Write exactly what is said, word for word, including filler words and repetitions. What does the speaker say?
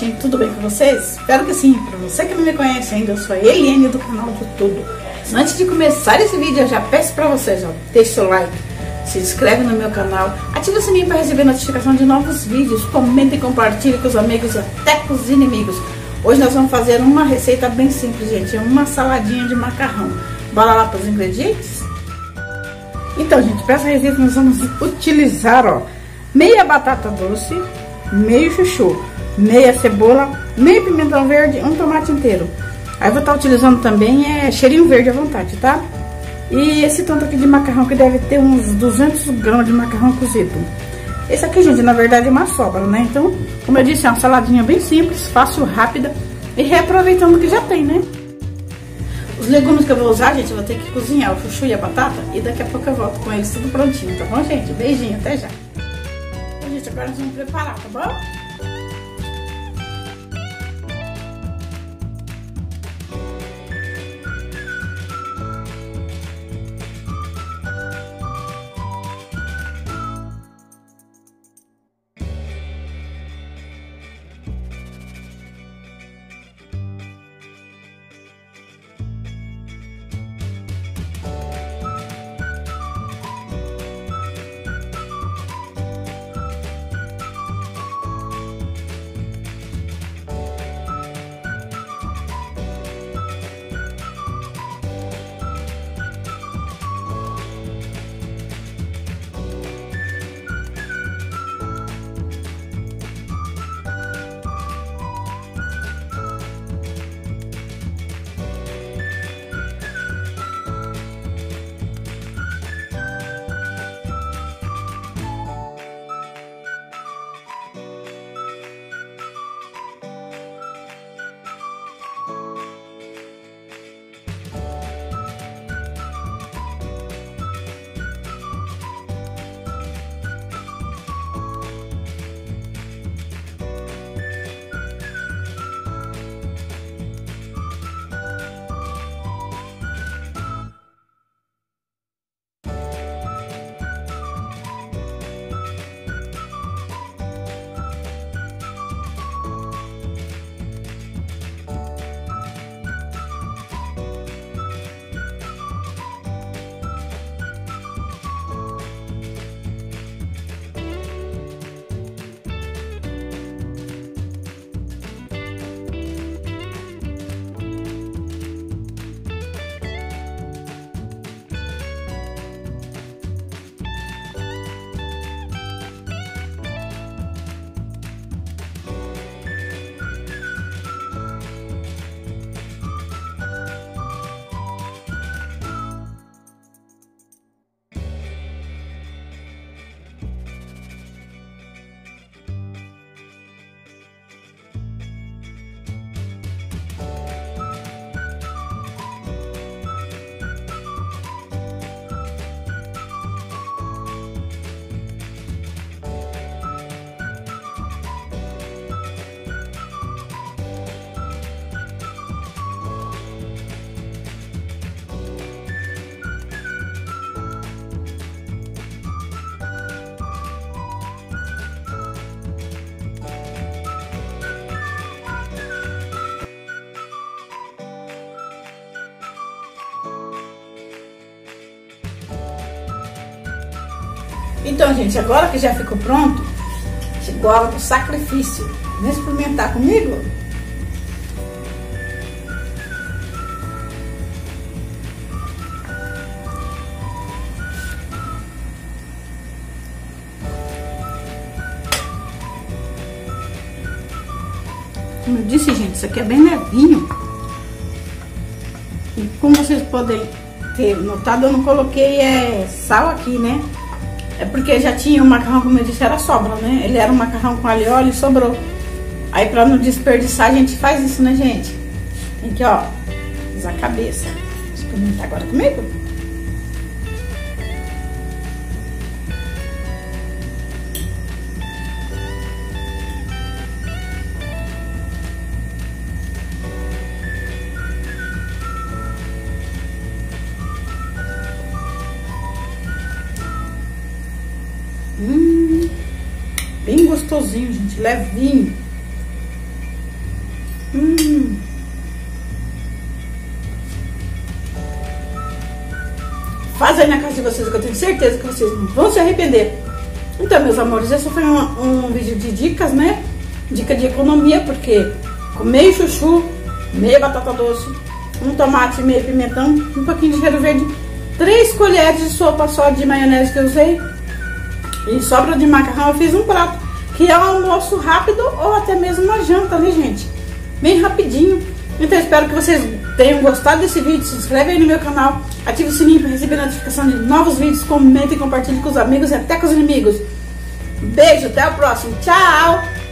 gente, tudo bem com vocês? Espero que sim. Para você que não me conhece ainda, eu sou a Eliane do canal de Tudo. Antes de começar esse vídeo, eu já peço para vocês, ó, deixe seu like, se inscreve no meu canal, ative o sininho para receber notificação de novos vídeos, comente e compartilhe com os amigos e até com os inimigos. Hoje nós vamos fazer uma receita bem simples, gente, uma saladinha de macarrão. Bora lá para os ingredientes? Então, gente, para essa receita nós vamos utilizar, ó, meia batata doce, meio chuchu, meia cebola, meio pimentão verde, um tomate inteiro. Aí eu vou estar utilizando também é cheirinho verde à vontade, tá? E esse tanto aqui de macarrão que deve ter uns duzentos gramas de macarrão cozido. Esse aqui, gente, na verdade é uma sobra, né? Então, como eu disse, é uma saladinha bem simples, fácil, rápida e reaproveitando o que já tem, né? Os legumes que eu vou usar, gente, eu vou ter que cozinhar o chuchu e a batata e daqui a pouco eu volto com eles tudo prontinho, tá bom, gente? Beijinho, até já! Então, gente, agora nós vamos preparar, tá bom? Então, gente, agora que já ficou pronto, chegou a hora do sacrifício. Vem experimentar comigo? Como eu disse, gente, isso aqui é bem levinho. E como vocês podem ter notado, eu não coloquei é, sal aqui, né? É porque já tinha o macarrão, como eu disse, era sobra, né? Ele era um macarrão com alho e óleo e sobrou. Aí pra não desperdiçar, a gente faz isso, né, gente? Tem que, ó, usar a cabeça. Experimentar agora comigo? Hum, bem gostosinho, gente, levinho. Faz aí na casa de vocês, que eu tenho certeza que vocês não vão se arrepender. Então, meus amores, esse foi um, um vídeo de dicas, né? Dica de economia, porque com meio chuchu, meia batata doce, um tomate, meio pimentão, um pouquinho de cheiro verde, três colheres de sopa só de maionese que eu usei e sobra de macarrão, eu fiz um prato, que é um almoço rápido ou até mesmo uma janta, né, gente? Bem rapidinho. Então, espero que vocês tenham gostado desse vídeo. Se inscreve aí no meu canal, ative o sininho para receber notificação de novos vídeos, comenta e compartilhe com os amigos e até com os inimigos. Beijo, até o próximo. Tchau!